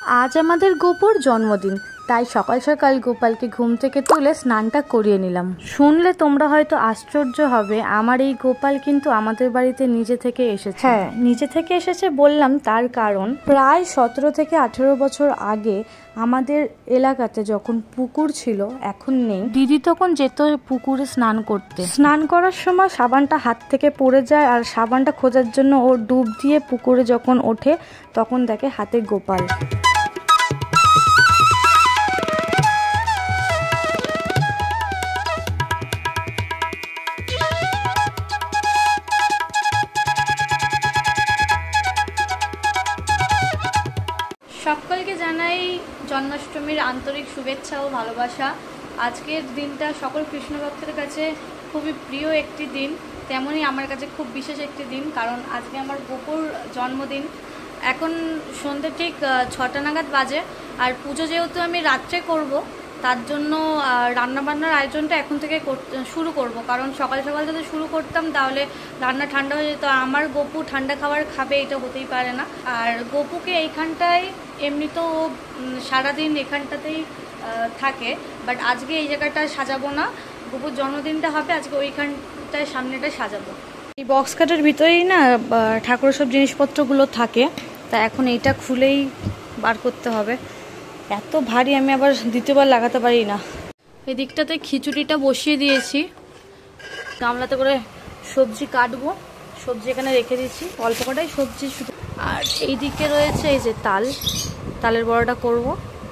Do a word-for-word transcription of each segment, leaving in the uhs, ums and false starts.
আজ আমাদের গোপুর জন্মদিন, তাই সকাল সকাল গোপালকে ঘুম থেকে তুলে স্নানটা করিয়ে নিলাম। শুনলে তোমরা হয়তো আশ্চর্য হবে, আমার এই গোপাল কিন্তু আমাদের বাড়িতে নিজে থেকে এসেছে। হ্যাঁ, নিজে থেকে এসেছে বললাম তার কারণ প্রায় সতেরো থেকে আঠেরো বছর আগে আমাদের এলাকাতে যখন পুকুর ছিল, এখন নেই, দিদি তখন যেত পুকুরে স্নান করতে। স্নান করার সময় সাবানটা হাত থেকে পড়ে যায়, আর সাবানটা খোঁজার জন্য ও ডুব দিয়ে পুকুরে যখন ওঠে তখন দেখে হাতে গোপাল। সকলকে জানাই জন্মাষ্টমীর আন্তরিক শুভেচ্ছা ও ভালোবাসা। আজকের দিনটা সকল কৃষ্ণ ভক্তের কাছে খুবই প্রিয় একটি দিন, তেমনই আমার কাছে খুব বিশেষ একটি দিন, কারণ আজকে আমার গোপুর জন্মদিন। এখন সন্ধ্যে ঠিক ছটা নাগাদ বাজে, আর পুজো যেহেতু আমি রাত্রে করব, তার জন্য রান্নাবান্নার আয়োজনটা এখন থেকে শুরু করব, কারণ সকাল সকাল যদি শুরু করতাম তাহলে রান্না ঠান্ডা হয়ে যেত। আমার গোপু ঠান্ডা খাবার খাবে এটা হতেই পারে না। আর গোপুকে এইখানটায় এমনি তো সারাদিন এখানটাতেই থাকে, বাট আজকে এই জায়গাটা সাজাবো না, গোপুর জন্মদিনটা হবে আজকে ওইখানটায় সামনেটায় সাজাবো। এই বক্স কাটের ভিতরেই না ঠাকুরের সব জিনিসপত্রগুলো থাকে, তা এখন এইটা খুলেই বার করতে হবে। এত ভারী, আমি আবার দ্বিতীয়বার লাগাতে পারি না। এই দিকটাতে খিচুড়িটা বসিয়ে দিয়েছি, গামলাতে করে সবজি কাটবো, সবজি এখানে রেখে দিয়েছি, অল্প কটাই সবজি শুধু। আর এই দিকে রয়েছে এই যে তাল, তালের বড়াটা করব।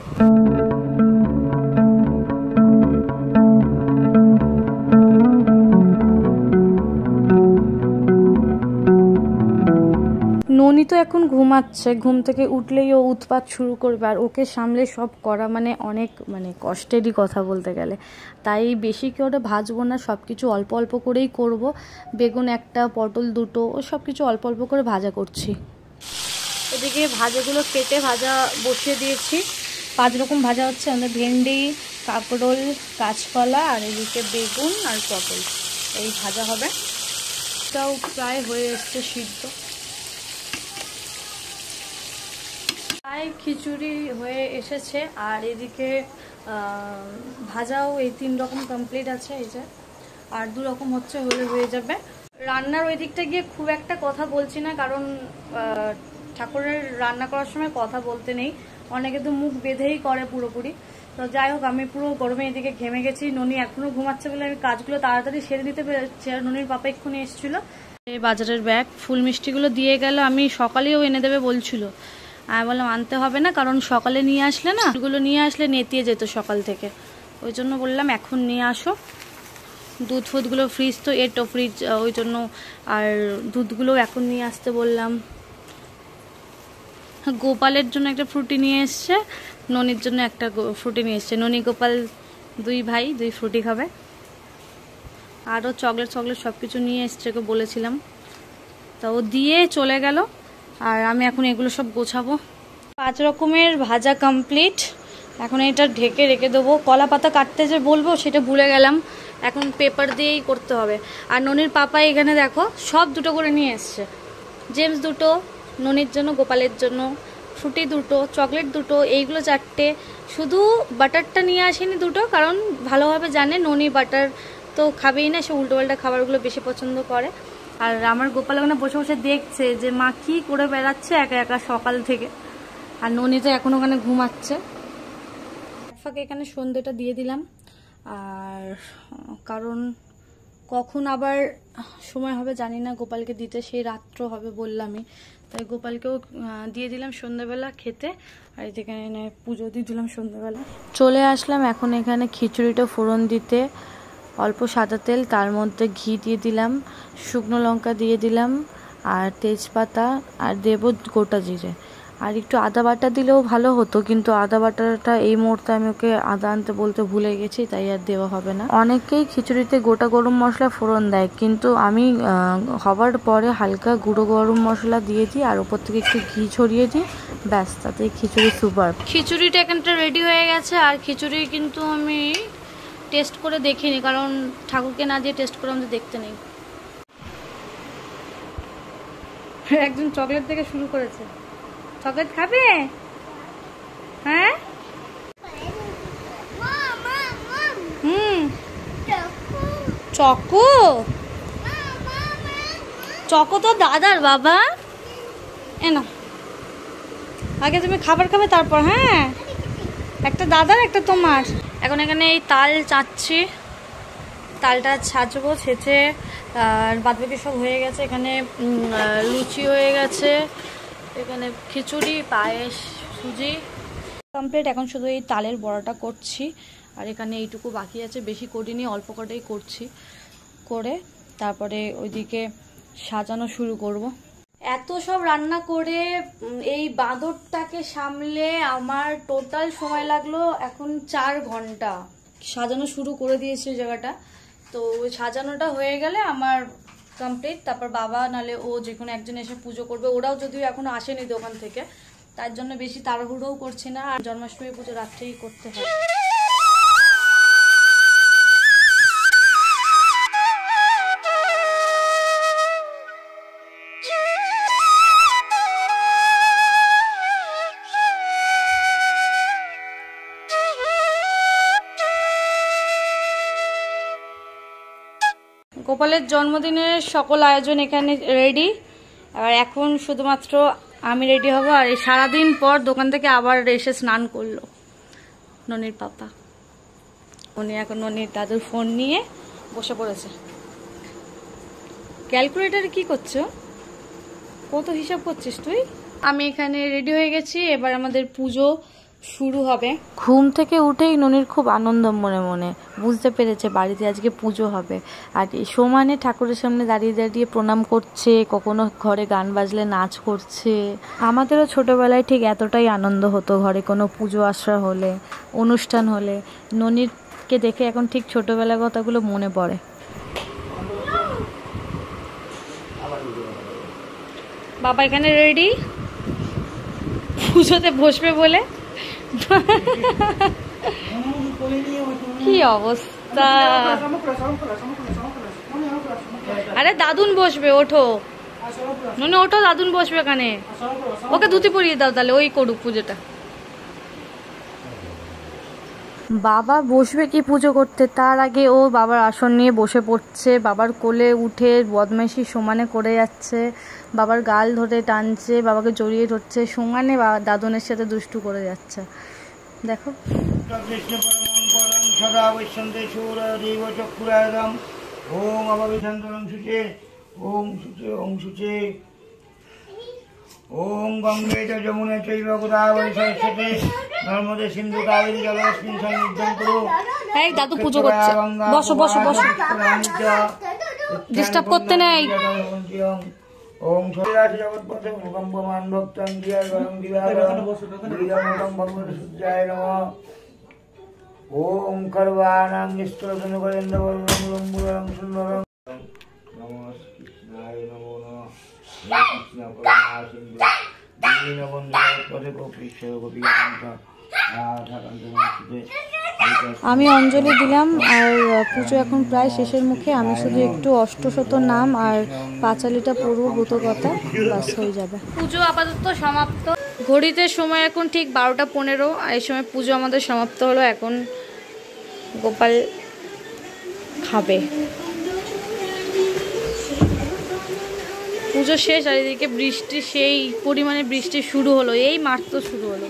ননি তো এখন ঘুমাচ্ছে, ঘুম থেকে উঠলেই ও উৎপাত শুরু করবে, আর ওকে সামলে সব করা মানে অনেক মানে কষ্টেরই কথা বলতে গেলে। তাই বেশি করে ভাজবো না, সব কিছু অল্প অল্প করেই করব। বেগুন একটা, পটল দুটো, ও সব কিছু অল্প অল্প করে ভাজা করছি। এদিকে ভাজাগুলো কেটে ভাজা বসিয়ে দিয়েছি, পাঁচ রকম ভাজা হচ্ছে, আমাদের ভেন্ডি, কাঁকরোল, কাঁচকলা, আর এদিকে বেগুন আর পটল, এই ভাজা হবে। এটাও প্রায় হয়ে এসছে সিদ্ধ, প্রায় খিচুড়ি হয়ে এসেছে। আর এদিকে ভাজাও এই তিন রকম কমপ্লিট আছে, এই যে আর দু রকম হচ্ছে, হলে হয়ে যাবে। রান্নার ওই দিকটা গিয়ে খুব একটা কথা বলছি না, কারণ ঠাকুরের রান্না করার সময় কথা বলতে নেই, অনেকে তো মুখ বেঁধেই করে পুরোপুরি। তো যাই হোক, আমি পুরো গরমে এদিকে ঘেমে গেছি। ননি এখনো ঘুমাচ্ছে বলে আমি কাজগুলো তাড়াতাড়ি সেরে দিতে পেরেছি। আর ননির পাপা এক্ষুনি এসেছিল, এই বাজারের ব্যাগ ফুল মিষ্টিগুলো দিয়ে গেল, আমি সকালেও এনে দেবে বলছিল। আমি বললাম আনতে হবে না, কারণ সকালে নিয়ে আসলে না, এগুলো নিয়ে আসলে নেতিয়ে যেত সকাল থেকে, ওই জন্য বললাম এখন নিয়ে আসো। দুধ ফুধগুলো ফ্রিজ তো এটো ফ্রিজ, ওই জন্য। আর দুধগুলো এখন নিয়ে আসতে বললাম। গোপালের জন্য একটা ফ্রুটি নিয়ে এসছে, ননির জন্য একটা ফ্রুটি নিয়ে এসছে। ননি গোপাল দুই ভাই দুই ফ্রুটি খাবে। আরও চকলেট চকলেট সব কিছু নিয়ে এসছে, ওকে বলেছিলাম, তা ও দিয়ে চলে গেল। আর আমি এখন এগুলো সব গোছাবো। পাঁচ রকমের ভাজা কমপ্লিট, এখন এটা ঢেকে রেখে দেবো। কলা পাতা কাটতে যে বলবো সেটা ভুলে গেলাম, এখন পেপার দিয়েই করতে হবে। আর ননির পাপা এখানে দেখো সব দুটো করে নিয়ে এসছে, জেমস দুটো, ননির জন্য, গোপালের জন্য ফ্রুটি দুটো, চকলেট দুটো, এইগুলো চারটে। শুধু বাটারটা নিয়ে আসেনি দুটো, কারণ ভালোভাবে জানে ননি বাটার তো খাবেই না, সে উল্টোপাল্টা খাবারগুলো বেশি পছন্দ করে। আর আমার গোপাল ওখানে বসে বসে দেখছে যে মা কি করে বেড়াচ্ছে একা একা সকাল থেকে। আর ননি তো এখন ওখানে ঘুমাচ্ছে। ফাঁকে এখানে সন্ধ্যেটা দিয়ে দিলাম, আর কারণ কখন আবার সময় হবে জানি না গোপালকে দিতে, সেই রাত্র হবে বললামই, তাই গোপালকেও দিয়ে দিলাম সন্ধ্যাবেলা খেতে। আর এখানে পুজো দিয়ে দিলাম সন্ধ্যাবেলা। চলে আসলাম এখন এখানে খিচুড়িটা ফোড়ন দিতে। অল্প সাদা তেল, তার মধ্যে ঘি দিয়ে দিলাম, শুকনো লঙ্কা দিয়ে দিলাম, আর তেজপাতা, আর দেবো গোটা জিরে, আর একটু আদা বাটা দিলেও ভালো হতো, কিন্তু আদা বাটাটা এই মুহূর্তে আমি ওকে আদা আনতে বলতে ভুলে গেছি, তাই আর দেওয়া হবে না। অনেকেই খিচুড়িতে গোটা গরম মশলা ফোড়ন দেয়, কিন্তু আমি হবার পরে হালকা গুঁড়ো গরম মশলা দিয়ে দিই, আর ওপর থেকে একটু ঘি ছড়িয়ে দিই, ব্যাস, তাতে খিচুড়ি সুপার। খিচুড়িটা এখানটা রেডি হয়ে গেছে। আর খিচুড়ি কিন্তু আমি টেস্ট করে দেখিনি, কারণ ঠাকুরকে না দিয়ে টেস্ট করে আমাদের দেখতে নেই। একজন চকলেট থেকে শুরু করেছে। চকলেট খাবে? হ্যাঁ হুম চকো চকো তো দাদার বাবা। এনো আগে তুমি খাবার খাবে তারপর। হ্যাঁ একটা দাদার একটা তোমার। এখন এখানে এই তাল চাচ্ছি, তালটা ছাঁচবো, ছেঁচে আর বাদবাকি সব হয়ে গেছে। এখানে লুচি হয়ে গেছে, এখানে খিচুড়ি, পায়েস, সুজি কমপ্লিট। এখন শুধু এই তালের বড়াটা করছি আর এখানে এইটুকু বাকি আছে, বেশি করিনি, অল্প কটাই করছি। করে তারপরে ওইদিকে সাজানো শুরু করব। এত সব রান্না করে এই বাঁদরটাকে সামলে আমার টোটাল সময় লাগলো এখন চার ঘন্টা। সাজানো শুরু করে দিয়েছি জায়গাটা, তো ওই সাজানোটা হয়ে গেলে আমার কমপ্লিট। তারপর বাবা নালে ও যে কোনো একজন এসে পুজো করবে, ওরাও যদিও এখনো আসেনি দোকান থেকে, তার জন্য বেশি তাড়াহুড়োও করছি না। আর জন্মাষ্টমী পুজো রাত্রেই করতে হয়। গোপালের জন্মদিনের সকল আয়োজন এখানে রেডি। আর এখন শুধুমাত্র আমি রেডি হব। আর এই সারাদিন পর দোকান থেকে আবার এসে স্নান করলো ননির পাপা। উনি এখন ননির দাদুর ফোন নিয়ে বসে পড়েছে। ক্যালকুলেটারে কি করছো? কত হিসাব করছিস তুই? আমি এখানে রেডি হয়ে গেছি, এবার আমাদের পুজো শুরু হবে। ঘুম থেকে উঠেই ননির খুব আনন্দ মনে মনে, বুঝতে পেরেছে বাড়িতে আজকে পুজো হবে। আর সমানে ঠাকুরের সামনে দাঁড়িয়ে দাঁড়িয়ে প্রণাম করছে, কখনো ঘরে গান বাজলে নাচ করছে। আমাদেরও ছোটবেলায় ঠিক এতটাই আনন্দ হতো ঘরে কোনো পুজো আশ্রা হলে, অনুষ্ঠান হলে। ননিরকে দেখে এখন ঠিক ছোটবেলার কথাগুলো মনে পড়ে। বাবা এখানে রেডি পুজোতে বসবে বলে। কি অবস্থা! আরে দাদুন বসবে, ওঠো ননি ওঠো, দাদুন বসবে এখানে। ওকে ধুতি পরিয়ে দাও তাহলে, ওই করুক পুজোটা। বাবা বসবে কি পুজো করতে, তার আগে ও বাবার আসন নিয়ে বসে পড়ছে। বাবার কোলে উঠে বদমাইশি সমানে করে যাচ্ছে, বাবার গাল ধরে টানছে, বাবাকে জড়িয়ে ধরছে, সমানে দাদনের সাথে দুষ্টু করে যাচ্ছে। দেখো ওম অববিশান্তরং শুচে ওম শুচে ওম শুচে ওম গঙ্গে চ যমুনে চৈব গোদাবরী সরস্বতী নর্মদে সিন্ধু কাবেরী জলেস্মিন সন্নিধিং কুরু। এই দাদু পুজো করছে, বসো বসো বসো, ডিস্টার্ব করতে নেই। ওম সদাশি জগৎপথে ভূকম্পমান ভক্তং দিয়ায় গরং দিবাকরং বিদমতং ভগবতে সূর্যায় নমঃ। ওম করবানাং নিষ্কলসন করেন্দ্র বরং লম্বুরং সুন্দরং নমঃ কৃষ্ণায় নমো নমঃ। কৃষ্ণ করুণা সিন্ধু দীনবন্ধু পদে গোপীশ গোপীকান্ত রাধাকান্ত নমস্তে। আমি অঞ্জলি দিলাম আর পুজো এখন প্রায় শেষের মুখে। আমি শুধু একটু অষ্টশত নাম আর পাঁচালিটা পড়ব ব্রতকথা, বাস হয়ে যাবে। পুজো আপাতত সমাপ্ত। ঘড়িতে সময় এখন ঠিক বারোটা পনেরো। এই সময় পুজো আমাদের সমাপ্ত হলো। এখন গোপাল খাবে। পুজো শেষ আর এদিকে বৃষ্টি, সেই পরিমাণে বৃষ্টি শুরু হলো, এই মাত্র শুরু হলো।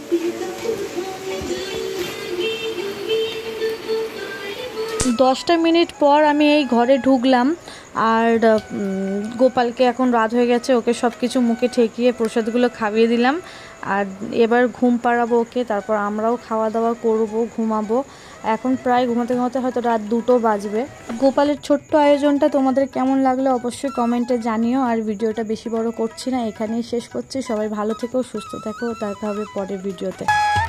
দশটা মিনিট পর আমি এই ঘরে ঢুকলাম আর গোপালকে এখন রাত হয়ে গেছে, ওকে সব কিছু মুখে ঠেকিয়ে প্রসাদগুলো খাইয়ে দিলাম। আর এবার ঘুম পাড়াবো ওকে, তারপর আমরাও খাওয়া দাওয়া করব, ঘুমাবো। এখন প্রায় ঘুমাতে ঘুমাতে হয়তো রাত দুটো বাজবে। গোপালের ছোট্ট আয়োজনটা তোমাদের কেমন লাগলো অবশ্যই কমেন্টে জানিও। আর ভিডিওটা বেশি বড় করছি না, এখানেই শেষ করছি। সবাই ভালো থেকো, সুস্থ থেকো, দেখা হবে পরের ভিডিওতে।